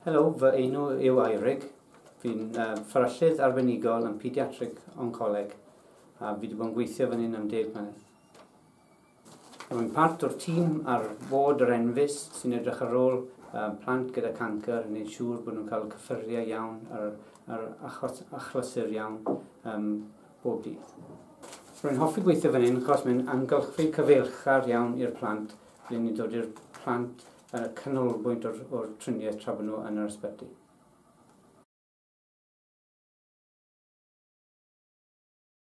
Helo, fy enw yw Eurig. Fi'n fferyllydd arbenigol yn pediatric oncoleg a fi wedi bod yn gweithio fan hyn am 10 mlynedd. Rwy'n part o'r tîm ar fod yr enfys sy'n edrych ar ôl plant gyda cancer yn gwneud siŵr bod nhw'n cael cyffuriau iawn ar achlysur iawn bob dydd. Rwy'n hoffi gweithio fan hyn achos mae'n amgylchu cyfeillgar iawn i'r plant. Byddwn ni'n dod i'r plant canolbwynt o'r triniaeth tra bod nhw yn yr ysbyty.